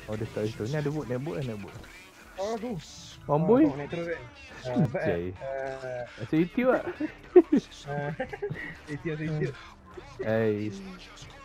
Oh dia start situ. Ni ada boot, naik boot. Oh tu. Mamboy. Naik terus kan. Cai. Macam YouTube ah. Itu. Hey.